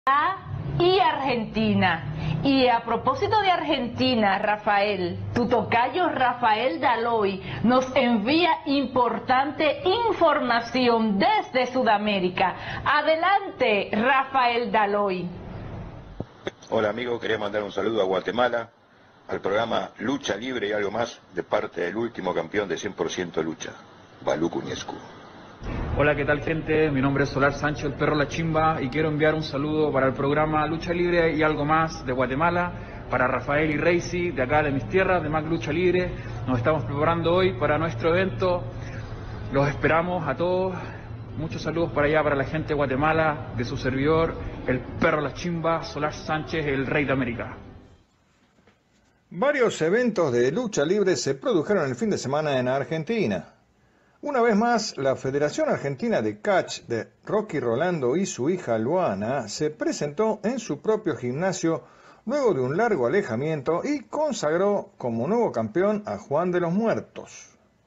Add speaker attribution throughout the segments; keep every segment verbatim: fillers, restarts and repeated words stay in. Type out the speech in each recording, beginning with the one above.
Speaker 1: Y Argentina. Y a propósito de Argentina, Rafael, tu tocayo Rafael Daloy nos envía importante información desde Sudamérica. Adelante, Rafael Daloy.
Speaker 2: Hola amigo, quería mandar un saludo a Guatemala, al programa Lucha Libre y algo más, de parte del último campeón de cien por ciento lucha, Balú Cuñescu.
Speaker 3: Hola, ¿qué tal gente? Mi nombre es Solar Sancho, el perro La Chimba, y quiero enviar un saludo para el programa Lucha Libre y algo más de Guatemala, para Rafael y Reisi, de acá de mis tierras, de Mac Lucha Libre. Nos estamos preparando hoy para nuestro evento, los esperamos a todos. Muchos saludos para allá, para la gente de Guatemala, de su servidor, el perro La Chimba, Solar Sánchez, el rey de América.
Speaker 4: Varios eventos de lucha libre se produjeron el fin de semana en Argentina. Una vez más, la Federación Argentina de Catch de Rocky Rolando y su hija Luana se presentó en su propio gimnasio luego de un largo alejamiento y consagró como nuevo campeón a Juan de los Muertos.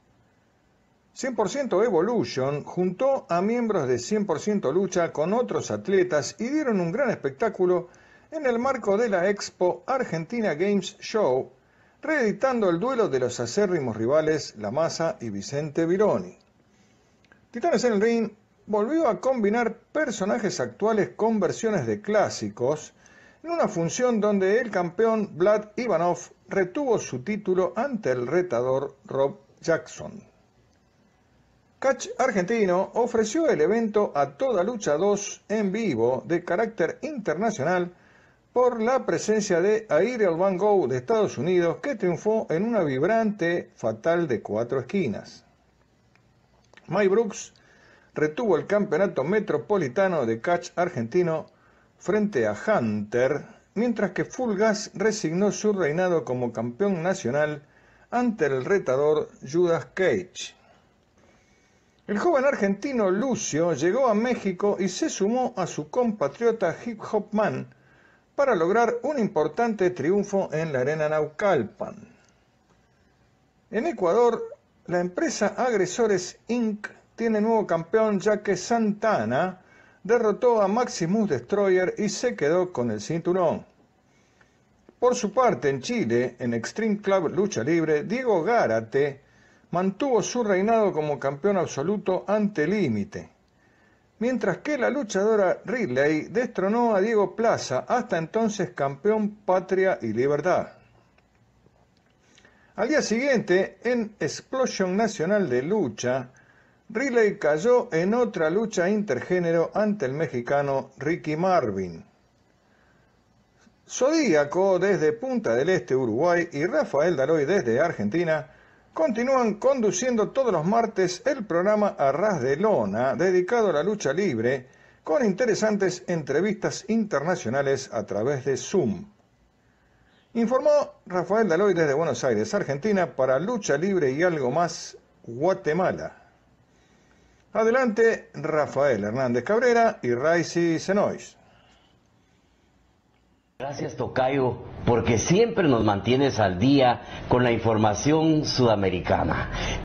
Speaker 4: cien por ciento Evolution juntó a miembros de cien por ciento Lucha con otros atletas y dieron un gran espectáculo en el marco de la Expo Argentina Games Show, reeditando el duelo de los acérrimos rivales La Masa y Vicente Vironi. Titanes en el Ring volvió a combinar personajes actuales con versiones de clásicos en una función donde el campeón Vlad Ivanov retuvo su título ante el retador Rob Jackson. Catch Argentino ofreció el evento a Toda Lucha dos en vivo de carácter internacional por la presencia de Ariel Van Gogh de Estados Unidos, que triunfó en una vibrante fatal de cuatro esquinas. Mike Brooks retuvo el campeonato metropolitano de Catch Argentino frente a Hunter, mientras que Full Gas resignó su reinado como campeón nacional ante el retador Judas Cage. El joven argentino Lucio llegó a México y se sumó a su compatriota Hip Hop Man para lograr un importante triunfo en la Arena Naucalpan. En Ecuador, la empresa Agresores incorporated tiene nuevo campeón, ya que Santana derrotó a Maximus Destroyer y se quedó con el cinturón. Por su parte, en Chile, en Extreme Club Lucha Libre, Diego Gárate mantuvo su reinado como campeón absoluto ante Límite, mientras que la luchadora Ridley destronó a Diego Plaza, hasta entonces campeón Patria y Libertad. Al día siguiente, en Explosion Nacional de Lucha, Ridley cayó en otra lucha intergénero ante el mexicano Ricky Marvin. Zodíaco desde Punta del Este, Uruguay, y Rafael Daloy desde Argentina continúan conduciendo todos los martes el programa A Ras de Lona, dedicado a la lucha libre, con interesantes entrevistas internacionales a través de Zoom. Informó Rafael Daloy desde Buenos Aires, Argentina, para Lucha Libre y algo más, Guatemala. Adelante, Rafael Hernández Cabrera y Raisi Senois.
Speaker 5: Gracias, tocayo, porque siempre nos mantienes al día con la información sudamericana.